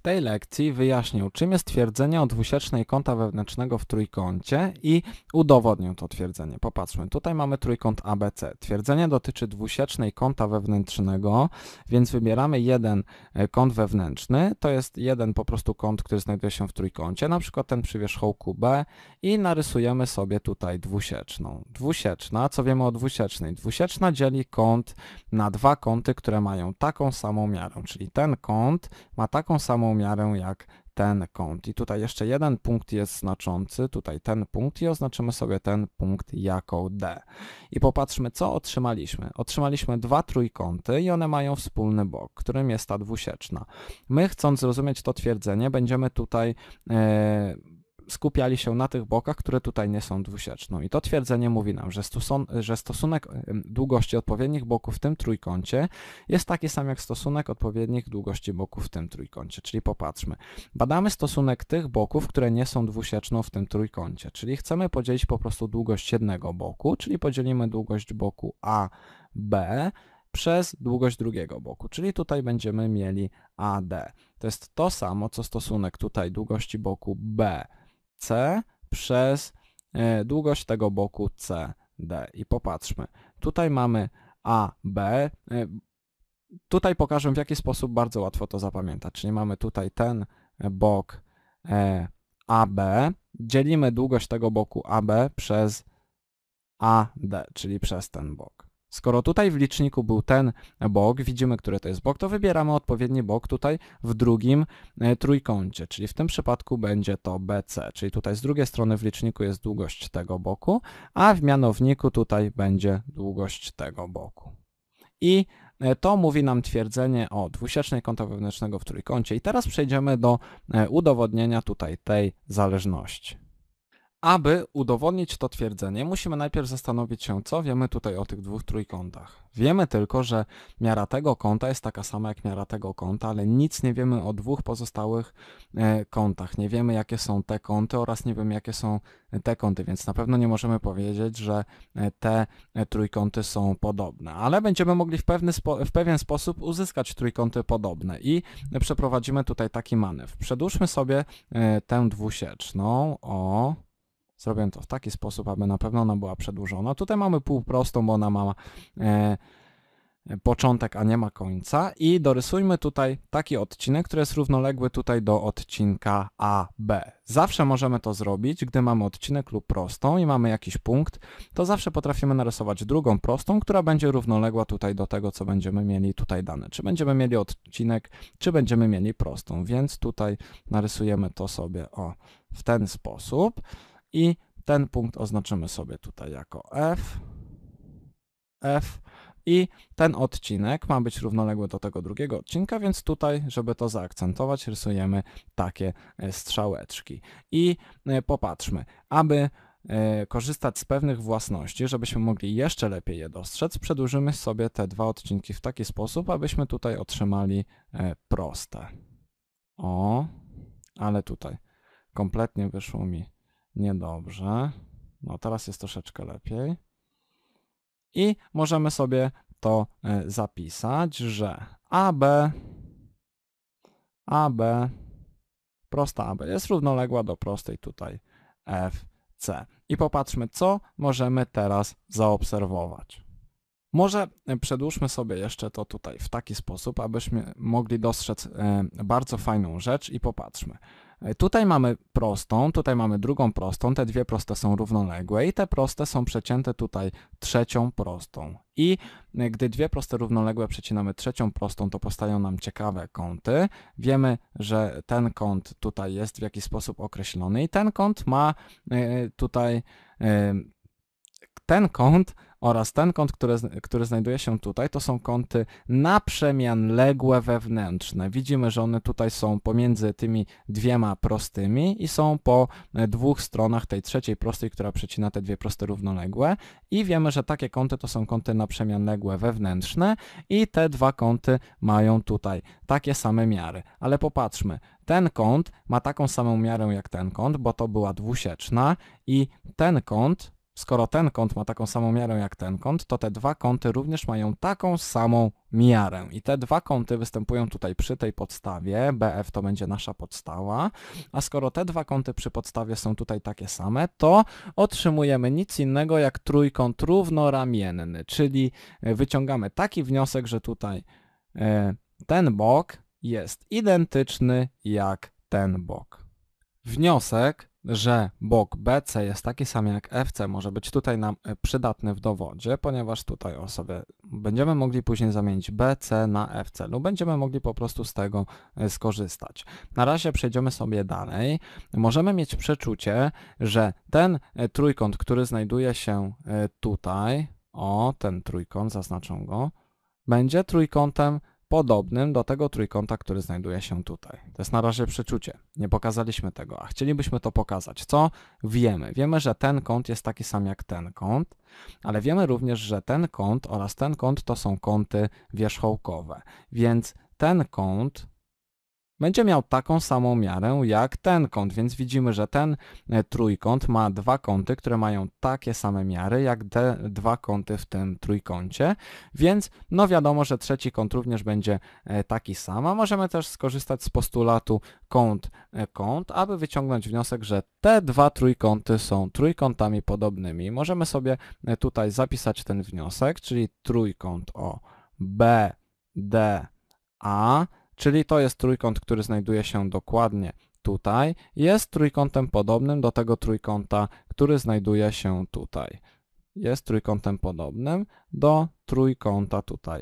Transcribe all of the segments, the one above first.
tej lekcji wyjaśnię, czym jest twierdzenie o dwusiecznej kąta wewnętrznego w trójkącie i udowodnię to twierdzenie. Popatrzmy, tutaj mamy trójkąt ABC. Twierdzenie dotyczy dwusiecznej kąta wewnętrznego, więc wybieramy jeden kąt wewnętrzny, to jest jeden po prostu kąt, który znajduje się w trójkącie, na przykład ten przy wierzchołku B i narysujemy sobie tutaj dwusieczną. Dwusieczna, co wiemy o dwusiecznej? Dwusieczna dzieli kąt na dwa kąty, które mają taką samą miarę, czyli ten kąt ma taką samą miarę jak ten kąt. I tutaj jeszcze jeden punkt jest znaczący, tutaj ten punkt i oznaczymy sobie ten punkt jako D. I popatrzmy, co otrzymaliśmy. Otrzymaliśmy dwa trójkąty i one mają wspólny bok, którym jest ta dwusieczna. My, chcąc zrozumieć to twierdzenie, będziemy tutaj skupiali się na tych bokach, które tutaj nie są dwusieczną. I to twierdzenie mówi nam, że stosunek długości odpowiednich boków w tym trójkącie jest taki sam jak stosunek odpowiednich długości boków w tym trójkącie. Czyli popatrzmy. Badamy stosunek tych boków, które nie są dwusieczną w tym trójkącie. Czyli chcemy podzielić po prostu długość jednego boku, czyli podzielimy długość boku AB przez długość drugiego boku, czyli tutaj będziemy mieli AD. To jest to samo, co stosunek tutaj długości boku BC przez długość tego boku CD. I popatrzmy, tutaj mamy AB, tutaj pokażę, w jaki sposób bardzo łatwo to zapamiętać, czyli mamy tutaj ten bok AB, dzielimy długość tego boku AB przez AD, czyli przez ten bok. Skoro tutaj w liczniku był ten bok, widzimy, który to jest bok, to wybieramy odpowiedni bok tutaj w drugim trójkącie, czyli w tym przypadku będzie to BC, czyli tutaj z drugiej strony w liczniku jest długość tego boku, a w mianowniku tutaj będzie długość tego boku. I to mówi nam twierdzenie o dwusiecznej kąta wewnętrznego w trójkącie. I teraz przejdziemy do udowodnienia tutaj tej zależności. Aby udowodnić to twierdzenie, musimy najpierw zastanowić się, co wiemy tutaj o tych dwóch trójkątach. Wiemy tylko, że miara tego kąta jest taka sama jak miara tego kąta, ale nic nie wiemy o dwóch pozostałych kątach. Nie wiemy, jakie są te kąty oraz nie wiemy, jakie są te kąty, więc na pewno nie możemy powiedzieć, że te trójkąty są podobne. Ale będziemy mogli w pewien sposób uzyskać trójkąty podobne i przeprowadzimy tutaj taki manewr. Przedłużmy sobie tę dwusieczną o... Zrobię to w taki sposób, aby na pewno ona była przedłużona. Tutaj mamy półprostą, bo ona ma początek, a nie ma końca. I dorysujmy tutaj taki odcinek, który jest równoległy tutaj do odcinka AB. Zawsze możemy to zrobić, gdy mamy odcinek lub prostą i mamy jakiś punkt, to zawsze potrafimy narysować drugą prostą, która będzie równoległa tutaj do tego, co będziemy mieli tutaj dane. Czy będziemy mieli odcinek, czy będziemy mieli prostą. Więc tutaj narysujemy to sobie w ten sposób. I ten punkt oznaczymy sobie tutaj jako F i ten odcinek ma być równoległy do tego drugiego odcinka, więc tutaj, żeby to zaakcentować, rysujemy takie strzałeczki. I popatrzmy, aby korzystać z pewnych własności, żebyśmy mogli jeszcze lepiej je dostrzec, przedłużymy sobie te dwa odcinki w taki sposób, abyśmy tutaj otrzymali proste. Ale tutaj kompletnie wyszło mi niedobrze. No teraz jest troszeczkę lepiej. I możemy sobie to zapisać, że prosta AB jest równoległa do prostej tutaj FC. I popatrzmy, co możemy teraz zaobserwować. Może przedłużmy sobie jeszcze to tutaj w taki sposób, abyśmy mogli dostrzec bardzo fajną rzecz i popatrzmy. Tutaj mamy prostą, tutaj mamy drugą prostą, te dwie proste są równoległe i te proste są przecięte tutaj trzecią prostą. I gdy dwie proste równoległe przecinamy trzecią prostą, to powstają nam ciekawe kąty. Wiemy, że ten kąt tutaj jest w jakiś sposób określony i ten kąt ma tutaj ten kąt oraz ten kąt, który znajduje się tutaj, to są kąty naprzemianległe wewnętrzne. Widzimy, że one tutaj są pomiędzy tymi dwiema prostymi i są po dwóch stronach tej trzeciej prostej, która przecina te dwie proste równoległe i wiemy, że takie kąty to są kąty naprzemianległe wewnętrzne i te dwa kąty mają tutaj takie same miary. Ale popatrzmy, ten kąt ma taką samą miarę jak ten kąt, bo to była dwusieczna i ten kąt skoro ten kąt ma taką samą miarę jak ten kąt, to te dwa kąty również mają taką samą miarę. I te dwa kąty występują tutaj przy tej podstawie, BF to będzie nasza podstawa, a skoro te dwa kąty przy podstawie są tutaj takie same, to otrzymujemy nic innego jak trójkąt równoramienny, czyli wyciągamy taki wniosek, że tutaj ten bok jest identyczny jak ten bok. Wniosek, że bok BC jest taki sam jak FC, może być tutaj nam przydatny w dowodzie, ponieważ tutaj sobie będziemy mogli później zamienić BC na FC lub będziemy mogli po prostu z tego skorzystać. Na razie przejdziemy sobie dalej. Możemy mieć przeczucie, że ten trójkąt, który znajduje się tutaj, ten trójkąt, zaznaczę go, będzie trójkątem podobnym do tego trójkąta, który znajduje się tutaj. To jest na razie przeczucie. Nie pokazaliśmy tego, a chcielibyśmy to pokazać. Co wiemy? Wiemy, że ten kąt jest taki sam jak ten kąt, ale wiemy również, że ten kąt oraz ten kąt to są kąty wierzchołkowe. Więc ten kąt będzie miał taką samą miarę jak ten kąt, więc widzimy, że ten trójkąt ma dwa kąty, które mają takie same miary jak te dwa kąty w tym trójkącie, więc no wiadomo, że trzeci kąt również będzie taki sam, a możemy też skorzystać z postulatu kąt, aby wyciągnąć wniosek, że te dwa trójkąty są trójkątami podobnymi. Możemy sobie tutaj zapisać ten wniosek, czyli trójkąt BDA, czyli to jest trójkąt, który znajduje się dokładnie tutaj, jest trójkątem podobnym do tego trójkąta, który znajduje się tutaj. Jest trójkątem podobnym do trójkąta tutaj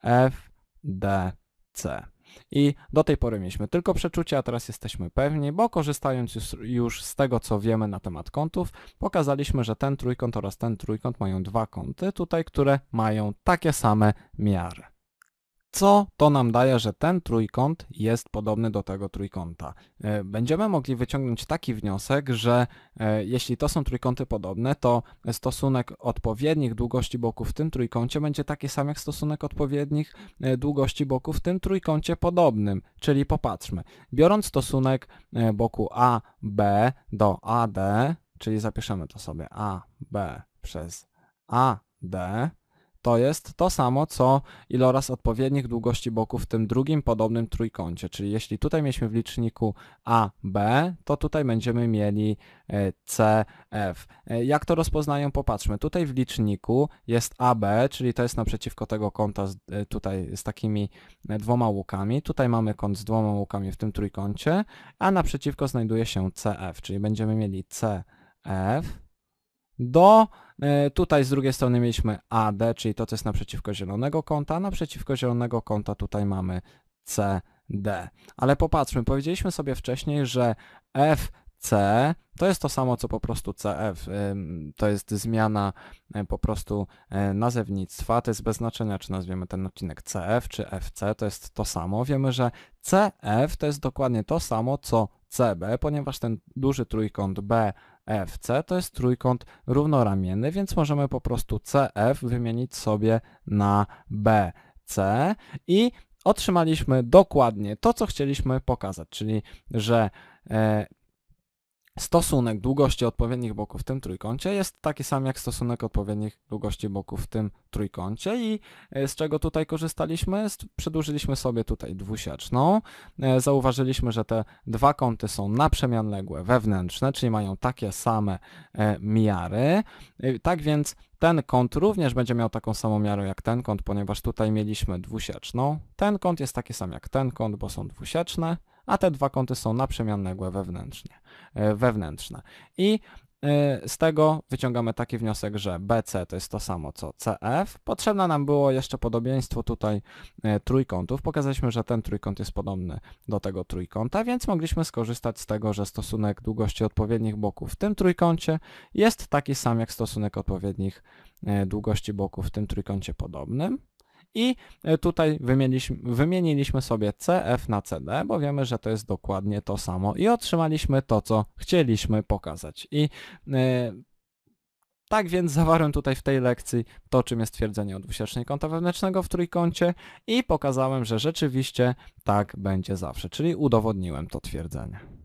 FDC. I do tej pory mieliśmy tylko przeczucie, a teraz jesteśmy pewni, bo korzystając już z tego, co wiemy na temat kątów, pokazaliśmy, że ten trójkąt oraz ten trójkąt mają dwa kąty tutaj, które mają takie same miary. Co to nam daje, że ten trójkąt jest podobny do tego trójkąta? Będziemy mogli wyciągnąć taki wniosek, że jeśli to są trójkąty podobne, to stosunek odpowiednich długości boków w tym trójkącie będzie taki sam jak stosunek odpowiednich długości boków w tym trójkącie podobnym. Czyli popatrzmy, biorąc stosunek boku AB do AD, czyli zapiszemy to sobie AB przez AD, to jest to samo, co iloraz odpowiednich długości boków w tym drugim podobnym trójkącie. Czyli jeśli tutaj mieliśmy w liczniku AB, to tutaj będziemy mieli CF. Jak to rozpoznają? Popatrzmy. Tutaj w liczniku jest AB, czyli to jest naprzeciwko tego kąta tutaj z takimi dwoma łukami. Tutaj mamy kąt z dwoma łukami w tym trójkącie, a naprzeciwko znajduje się CF, czyli będziemy mieli CF. Tutaj z drugiej strony mieliśmy AD, czyli to, co jest naprzeciwko zielonego kąta, naprzeciwko zielonego kąta tutaj mamy CD. Ale popatrzmy, powiedzieliśmy sobie wcześniej, że FC to jest to samo, co po prostu CF, to jest zmiana po prostu nazewnictwa, to jest bez znaczenia, czy nazwiemy ten odcinek CF, czy FC, to jest to samo. Wiemy, że CF to jest dokładnie to samo, co CB, ponieważ ten duży trójkąt BFC to jest trójkąt równoramienny, więc możemy po prostu CF wymienić sobie na BC i otrzymaliśmy dokładnie to, co chcieliśmy pokazać, czyli że stosunek długości odpowiednich boków w tym trójkącie jest taki sam jak stosunek odpowiednich długości boków w tym trójkącie i z czego tutaj korzystaliśmy? Przedłużyliśmy sobie tutaj dwusieczną, zauważyliśmy, że te dwa kąty są naprzemianległe wewnętrzne, czyli mają takie same miary, tak więc ten kąt również będzie miał taką samą miarę jak ten kąt, ponieważ tutaj mieliśmy dwusieczną. Ten kąt jest taki sam jak ten kąt, bo są dwusieczne, a te dwa kąty są naprzemianległe wewnętrzne. I z tego wyciągamy taki wniosek, że BC to jest to samo co CF. Potrzebne nam było jeszcze podobieństwo tutaj trójkątów. Pokazaliśmy, że ten trójkąt jest podobny do tego trójkąta, więc mogliśmy skorzystać z tego, że stosunek długości odpowiednich boków w tym trójkącie jest taki sam jak stosunek odpowiednich długości boków w tym trójkącie podobnym. I tutaj wymieniliśmy sobie CF na CD, bo wiemy, że to jest dokładnie to samo i otrzymaliśmy to, co chcieliśmy pokazać. I tak więc zawarłem tutaj w tej lekcji to, czym jest twierdzenie o dwusiecznej kąta wewnętrznego w trójkącie i pokazałem, że rzeczywiście tak będzie zawsze, czyli udowodniłem to twierdzenie.